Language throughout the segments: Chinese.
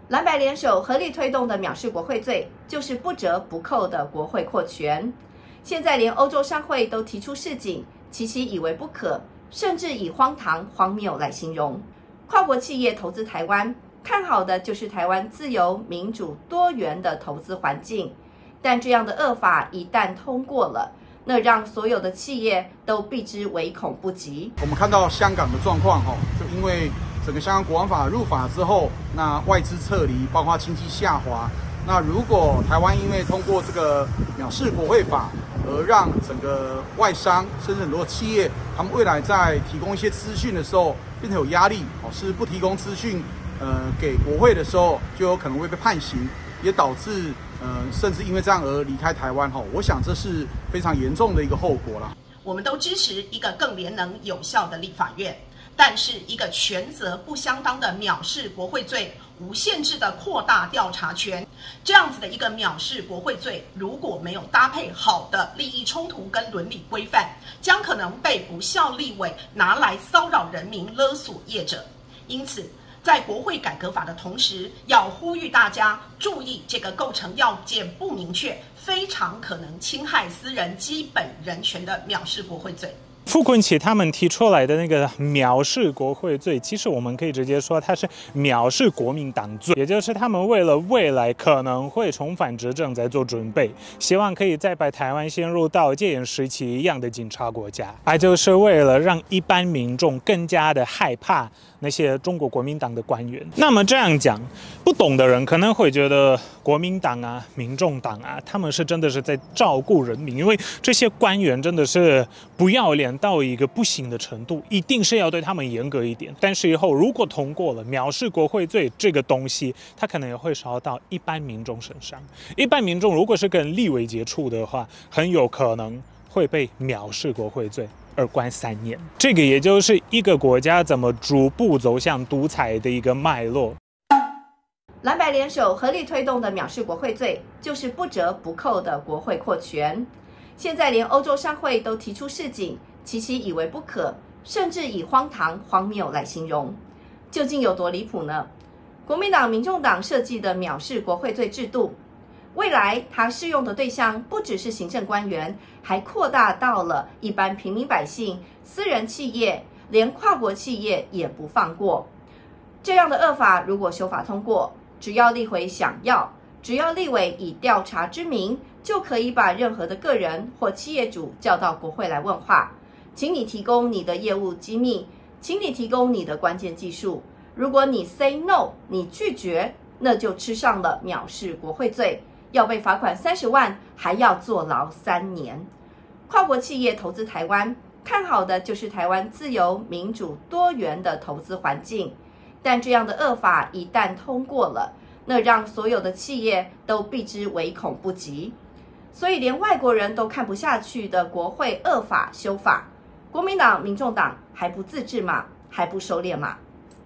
蓝白联手合力推动的藐视国会罪，就是不折不扣的国会扩权。现在连欧洲商会都提出示警，其以为不可，甚至以荒唐、荒谬来形容。跨国企业投资台湾，看好的就是台湾自由、民主、多元的投资环境。但这样的恶法一旦通过了，那让所有的企业都避之唯恐不及。 我们看到香港的状况，就因为整个香港国安法入法之后，那外资撤离，包括经济下滑。那如果台湾因为通过这个藐视国会法，而让整个外商甚至很多企业，他们未来在提供一些资讯的时候，变成有压力，是不提供资讯给国会的时候，就有可能会被判刑，也导致甚至因为这样而离开台湾。我想这是非常严重的一个后果啦。 我们都支持一个更联能有效的立法院，但是一个权责不相当的藐视国会罪，无限制的扩大调查权，这样子的一个藐视国会罪，如果没有搭配好的利益冲突跟伦理规范，将可能被不孝立委拿来骚扰人民、勒索业者。因此，在国会改革法的同时，要呼吁大家注意这个构成要件不明确，非常可能侵害私人基本人权的藐视国会罪。 傅昆萁他们提出来的那个藐视国会罪，其实我们可以直接说它是藐视国民党罪，也就是他们为了未来可能会重返执政在做准备，希望可以再把台湾陷入到戒严时期一样的警察国家，就是为了让一般民众更加的害怕那些中国国民党的官员。那么这样讲，不懂的人可能会觉得国民党啊、民众党啊，他们是真的是在照顾人民，因为这些官员真的是不要脸到一个不行的程度，一定是要对他们严格一点。但是以后如果通过了藐视国会罪这个东西，它可能也会烧到一般民众身上。一般民众如果是跟立委接触的话，很有可能会被藐视国会罪而关3年。这个也就是一个国家怎么逐步走向独裁的一个脉络。 蓝白联手合力推动的藐视国会罪，就是不折不扣的国会扩权。现在连欧洲商会都提出示警，其以为不可，甚至以荒唐、荒谬来形容。究竟有多离谱呢？国民党、民众党设计的藐视国会罪制度，未来它适用的对象不只是行政官员，还扩大到了一般平民百姓、私人企业，连跨国企业也不放过。这样的恶法如果修法通过，只要立委想要，只要立委以调查之名，就可以把任何的个人或企业主叫到国会来问话，请你提供你的业务机密，请你提供你的关键技术。如果你 say no， 你拒绝，那就吃上了藐视国会罪，要被罚款30万，还要坐牢3年。跨国企业投资台湾，看好的就是台湾自由、民主、多元的投资环境。但这样的恶法一旦通过了，那让所有的企业都避之唯恐不及。所以连外国人都看不下去的国会恶法修法，国民党、民众党还不自治吗？还不收敛吗？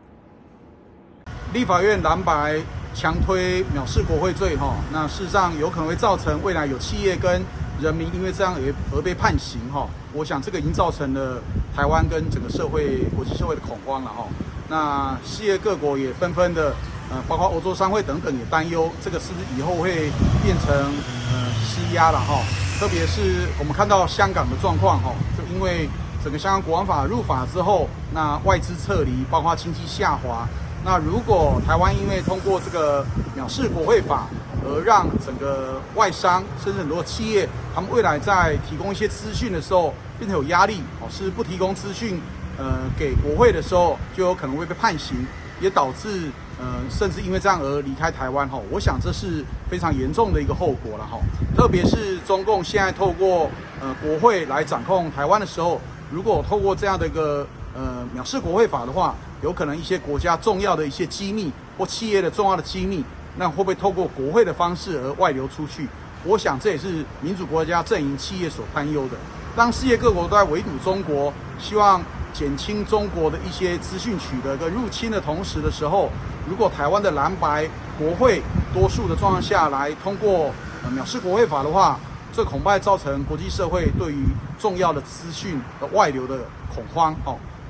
立法院蓝白强推藐视国会罪，那事实上有可能会造成未来有企业跟人民因为这样而被判刑。我想这个已经造成了台湾跟整个社会、国际社会的恐慌了。那世界各国也纷纷的，包括欧洲商会等等也担忧，这个是不是以后会变成施压了。特别是我们看到香港的状况，就因为整个香港国安法入法之后，那外资撤离，包括经济下滑。那如果台湾因为通过这个藐视国会法，而让整个外商甚至很多企业，他们未来在提供一些资讯的时候，变成有压力，是不提供资讯给国会的时候，就有可能会被判刑，也导致甚至因为这样而离开台湾。我想这是非常严重的一个后果了。特别是中共现在透过国会来掌控台湾的时候，如果透过这样的一个藐视国会法的话，有可能一些国家重要的一些机密或企业的重要的机密，那会不会透过国会的方式而外流出去？我想这也是民主国家阵营企业所担忧的。当世界各国都在围堵中国，希望减轻中国的一些资讯取得跟入侵的同时的时候，如果台湾的蓝白国会多数的状况下来通过藐视国会法的话，这恐怕造成国际社会对于重要的资讯的外流的恐慌。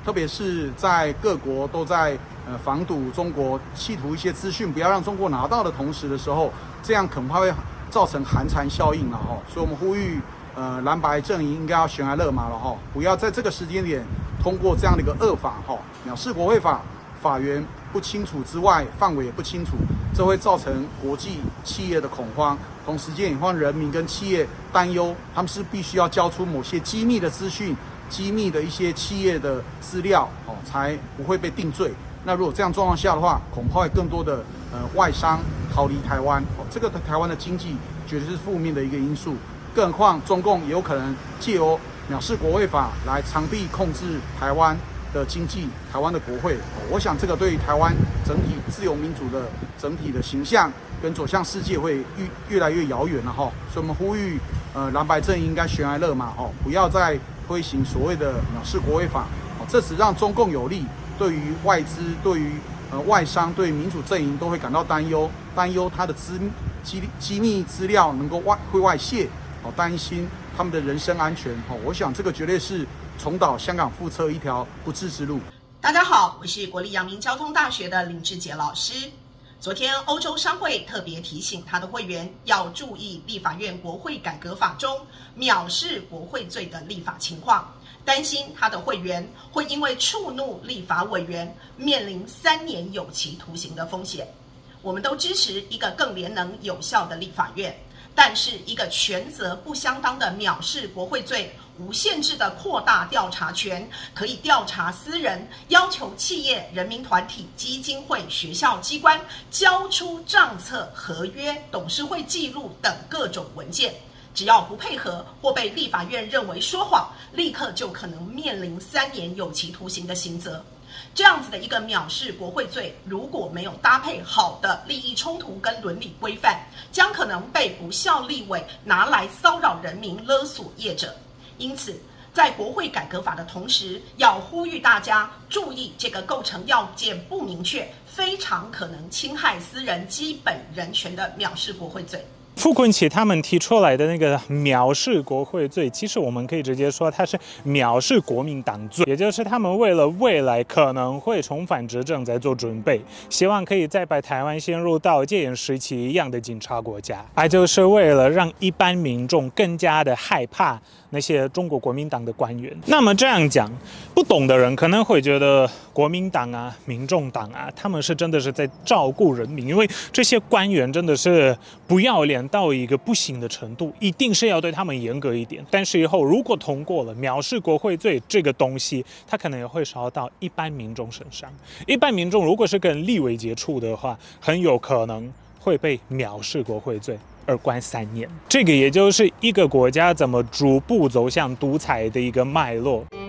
特别是在各国都在防堵中国，企图一些资讯不要让中国拿到的同时的时候，这样恐怕会造成寒蝉效应了哈。所以我们呼吁蓝白阵营应该要悬崖勒马了哈，不要在这个时间点通过这样的一个恶法哈，藐视国会法，法源不清楚之外，范围也不清楚，这会造成国际企业的恐慌，同时间也让人民跟企业担忧，他们是必须要交出某些机密的资讯、机密的一些企业的资料哦，才不会被定罪。那如果这样状况下的话，恐怕会更多的外商逃离台湾哦，这个台湾的经济绝对是负面的一个因素。更何况中共也有可能借由藐视国会法来长臂控制台湾的经济、台湾的国会。我想这个对于台湾整体自由民主的整体的形象跟走向世界会越来越遥远了哈。所以我们呼吁蓝白阵营应该悬崖勒马哈，不要再推行所谓的藐视国会法，这只让中共有利。对于外资、对于外商、对于民主阵营都会感到担忧他的机密资料能够会外泄，担心他们的人身安全。我想这个绝对是重蹈香港覆辙一条不治之路。 大家好，我是国立阳明交通大学的林志杰老师。昨天欧洲商会特别提醒他的会员要注意立法院国会改革法中藐视国会罪的立法情况，担心他的会员会因为触怒立法委员面临3年有期徒刑的风险。我们都支持一个更廉能有效的立法院，但是一个权责不相当的藐视国会罪，无限制的扩大调查权，可以调查私人，要求企业、人民团体、基金会、学校机关交出账册、合约、董事会记录等各种文件。只要不配合或被立法院认为说谎，立刻就可能面临3年有期徒刑的刑责。这样子的一个藐视国会罪，如果没有搭配好的利益冲突跟伦理规范，将可能被不孝立委拿来骚扰人民、勒索业者。因此，在国会改革法的同时，要呼吁大家注意这个构成要件不明确，非常可能侵害私人基本人权的藐视国会罪。 傅昆萁他们提出来的那个藐视国会罪，其实我们可以直接说它是藐视国民党罪，也就是他们为了未来可能会重返执政在做准备，希望可以再把台湾陷入到戒严时期一样的警察国家，就是为了让一般民众更加的害怕那些中国国民党的官员。那么这样讲，不懂的人可能会觉得国民党啊、民众党啊，他们是真的是在照顾人民，因为这些官员真的是不要脸到一个不行的程度，一定是要对他们严格一点。但是以后如果通过了藐视国会罪这个东西，它可能也会烧到一般民众身上。一般民众如果是跟立委接触的话，很有可能会被藐视国会罪而关3年。这个也就是一个国家怎么逐步走向独裁的一个脉络。